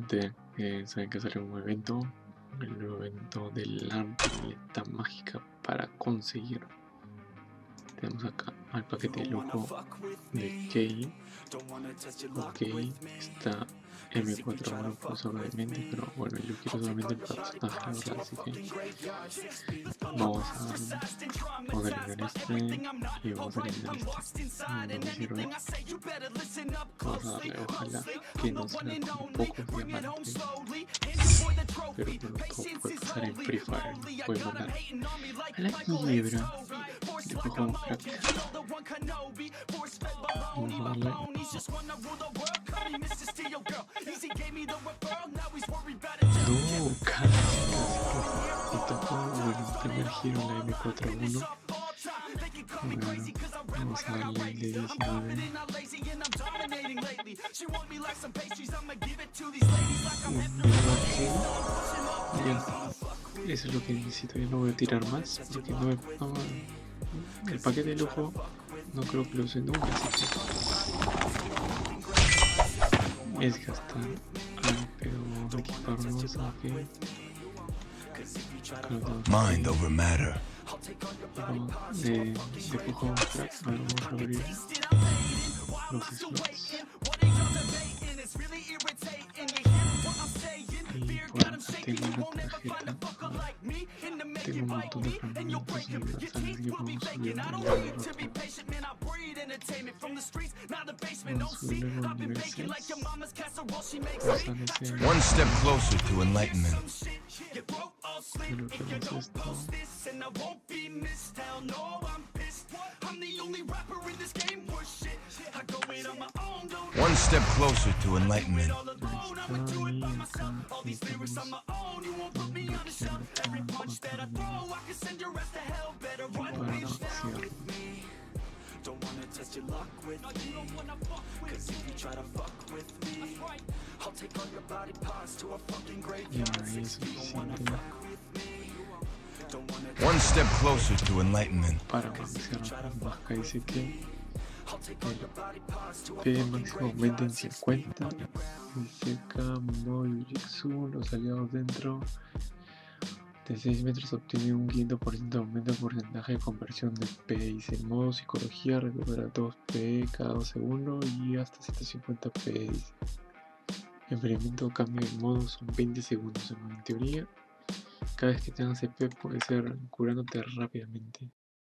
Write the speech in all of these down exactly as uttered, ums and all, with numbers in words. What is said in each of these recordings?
gente, eh, saben que salió un evento, el nuevo evento de la ruleta mágica para conseguir. Tenemos acá al paquete de lujo de Kay. Ok, está eme cuatro uno pues obviamente, pero bueno, yo quiero solamente el personaje, ¿verdad? Así que vamos a vamos a eliminar este y vamos a eliminar este. No me sirve. Vamos a darle, ojalá que no sea con pocos diamantes, pero bueno, todo puede pasar en Free Fire. Puede volar a la quiebra. Después vamos a crack. Vamos a darle. No, casi, casi. Y tocó, bueno, el primer giro en la eme cuatro uno. Bueno, vamos a darle el de diecinueve. Ya, eso es lo que necesito. Yo no voy a tirar más porque no me, no, el paquete de lujo no creo que lo use nunca, así que es gastar. Ah, pero vamos a equiparnos a que Mind over matter. de, de poco vamos a, vamos a abrir los slots. Y bueno, tengo una tarjeta, tengo un montón de fragmentos universales que podemos subir en el ropa. Vamos a subirle los niveles. One step closer to enlightenment. Bueno, ¿qué es esto? One step closer to enlightenment. Don't wanna test your luck with me, cause if you try to fuck with me, I'll take all your body parts to a fucking graveyard. Don't wanna fuck with me. One step closer to enlightenment. Para balancear la vasca dice que el P máximo aumenta en cincuenta. Dice acá modo Yujitsu, los aliados dentro de seis metros obtienen un quinientos por ciento de aumento de porcentaje de conversión de P. Dice el modo psicología recupera dos P cada dos segundos y hasta ciento cincuenta P. Dice enfriamiento cambio de modo son veinte segundos. En teoría cada vez que tengas C P puede ser curándote rápidamente.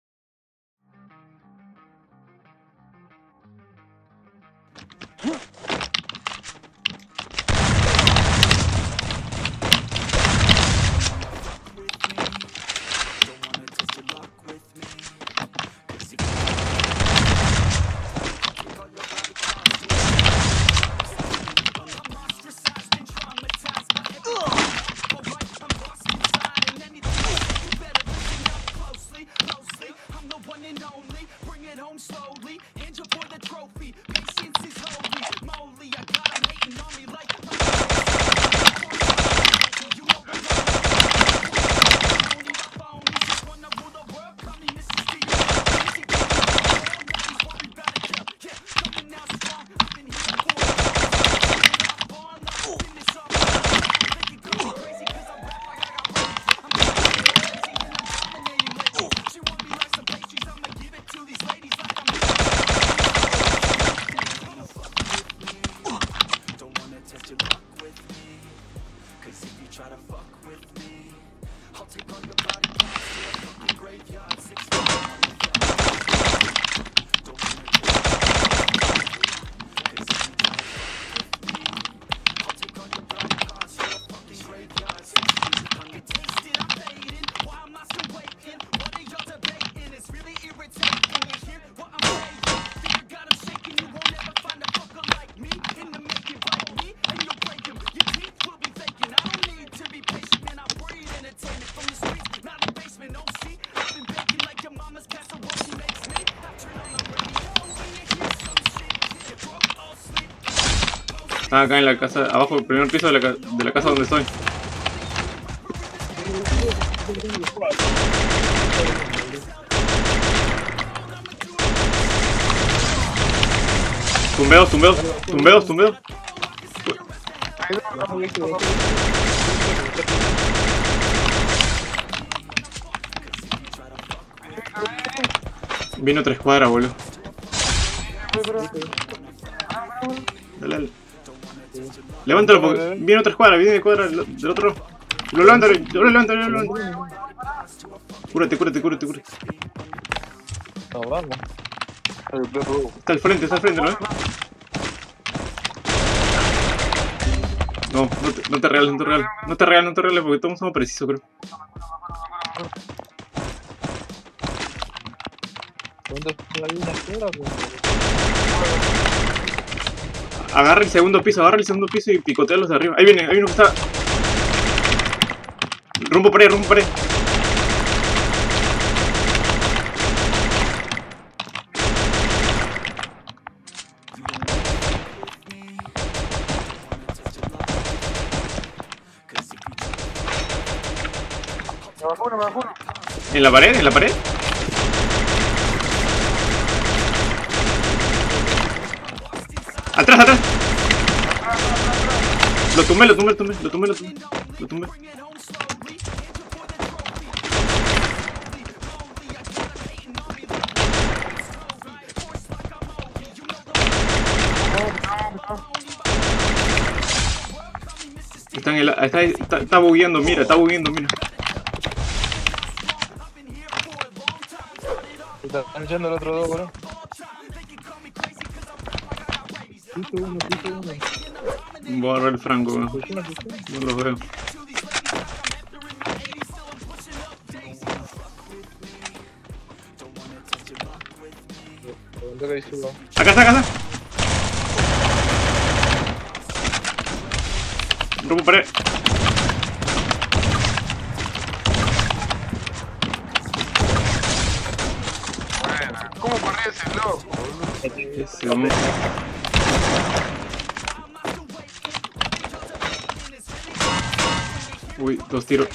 Están acá en la casa, abajo del primer piso de la, de la casa donde estoy. Tumbeos, tumbeos, tumbeos, tumbeos. Vino otra escuadra, boludo. Dale, dale. Levántalo porque viene otra escuadra, viene de escuadra del, del otro. Lo levanta, lo levanta, lo levanta. Cúrate, cúrate, cúrate, cúrate. Está al frente, está al frente, ¿no ves? No, no te, no te regales, no te regales. No te regales, no te regales porque todos somos precisos, creo. Agarra el segundo piso, agarra el segundo piso y picotea los de arriba. Ahí viene, ahí viene que está. Rumbo pared, rumbo pared. ¿En la pared? ¿En la pared? ¡Atrás, atrás! Lo tumbé, lo tumbé, lo tumbé, lo tumbé, lo tumbé, lo tumbé. Está en el... Está, está, está bugueando, mira, está bugueando, mira. Están echando el otro dos, bro. Piso uno, piso uno. Voy a agarrar el franco, bro. No los veo. Acá está, acá está. Rompo pared. ¿Cómo corría ese loco? Ese hombre. Uy, dos tiros.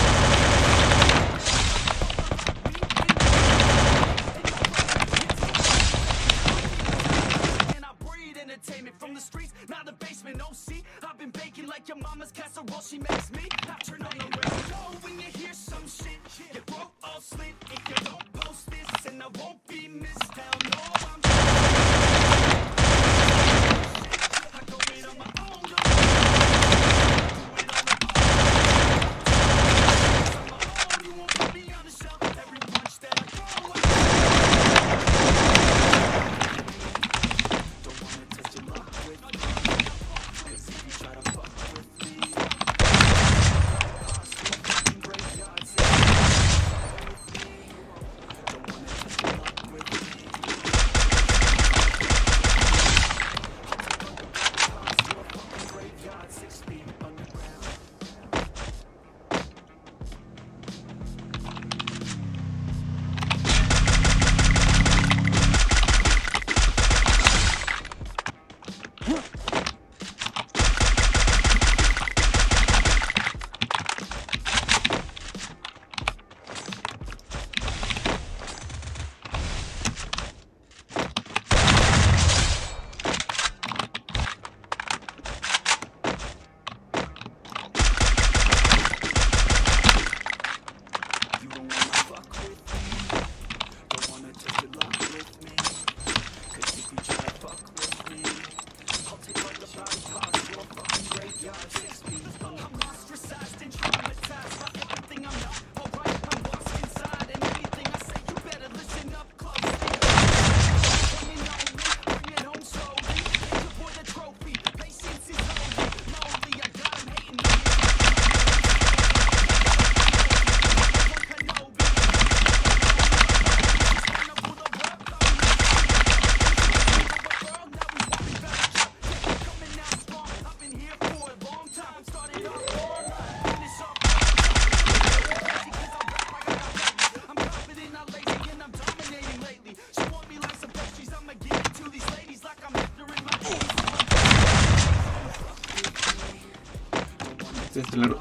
Este es el...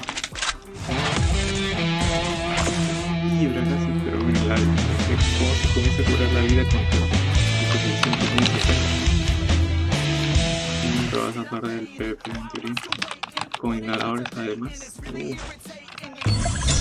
Libra casi, pero mira la qué cosa. Te vas a perder el P V P en teoría. Con inhaladores además. Uf.